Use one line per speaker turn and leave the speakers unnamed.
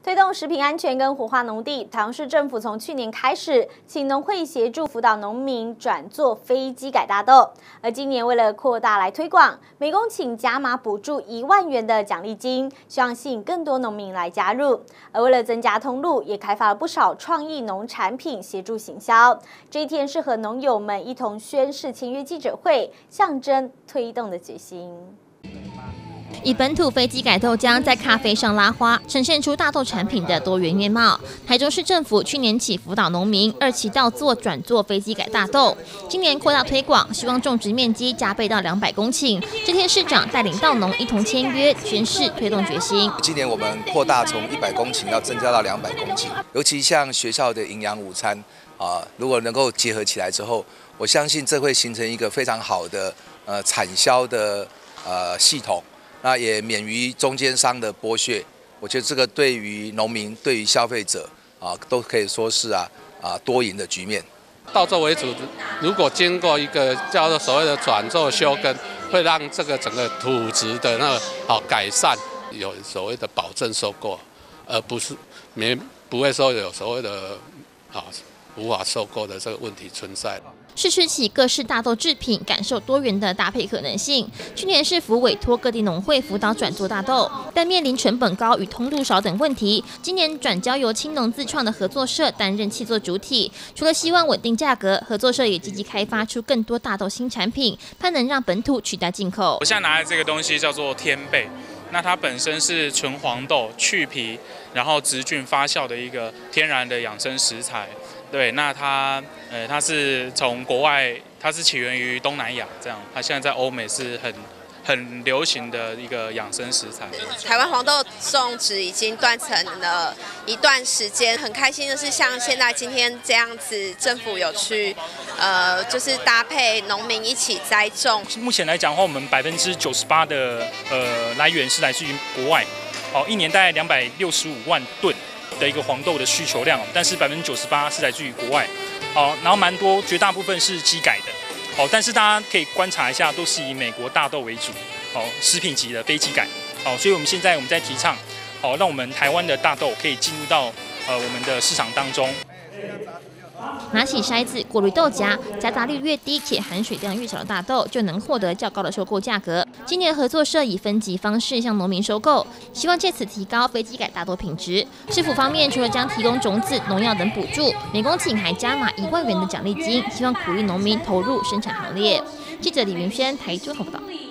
推动食品安全跟活化农地，台中市政府从去年开始，请农会协助辅导农民转做非机改大豆。而今年为了扩大来推广，每公顷加码补助1万元的奖励金，希望吸引更多农民来加入。而为了增加通路，也开发了不少创意农产品协助行销。这一天是和农友们一同宣誓签约记者会，象征推动的决心。
以本土非机改豆浆在咖啡上拉花，呈现出大豆产品的多元面貌。台中市政府去年起辅导农民2期稻作转做非机改大豆，今年扩大推广，希望种植面积加倍到200公顷。这天市长带领稻农一同签约宣誓推动决心。
今年我们扩大从100公顷要增加到200公顷，尤其像学校的营养午餐如果能够结合起来之后，我相信这会形成一个非常好的产销的系统。 那也免于中间商的剥削，我觉得这个对于农民、对于消费者都可以说是多赢的局面。
稻作为主，如果经过一个叫做所谓的转作休耕，会让这个整个土质的那个改善，有所谓的保证收购，而不是不会说有所谓的无法收购的这个问题存在。
是吃起各式大豆制品，感受多元的搭配可能性。去年市府委托各地农会辅导转做大豆，但面临成本高与通路少等问题。今年转交由青农自创的合作社担任契作主体，除了希望稳定价格，合作社也积极开发出更多大豆新产品，盼能让本土取代进口。
我现在拿的这个东西叫做天贝，那它本身是纯黄豆去皮，然后直菌发酵的一个天然的养生食材。 对，那它是从国外，它是起源于东南亚，这样，它现在在欧美是很流行的一个养生食材。
台湾黄豆种植已经断层了一段时间，很开心的是，像现在今天这样子，政府有去就是搭配农民一起栽种。
目前来讲的话，我们98%的来源是来自于国外，一年大概265万吨。 的一个黄豆的需求量，但是98%是来自于国外，然后蛮多，绝大部分是机改的，但是大家可以观察一下，都是以美国大豆为主，食品级的非机改，所以我们现在在提倡，让我们台湾的大豆可以进入到我们的市场当中。
拿起筛子过滤豆荚，夹杂率越低且含水量越小的大豆，就能获得较高的收购价格。今年合作社以分级方式向农民收购，希望借此提高非机改大豆品质。市府方面除了将提供种子、农药等补助，每公顷还加码1万元的奖励金，希望鼓励农民投入生产行列。记者李云轩台中报道。